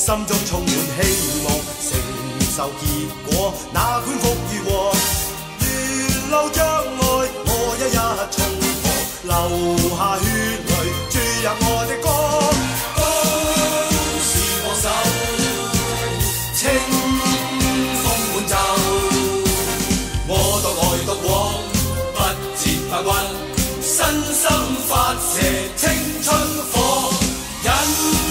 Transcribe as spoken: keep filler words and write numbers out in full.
心中充滿希望，承受結果，哪管福與禍。沿路障礙，我一一衝破，流下血淚，注入我的歌。都是我手，清風滿袖。我獨來獨往，不折不屈，身心發射青春火。引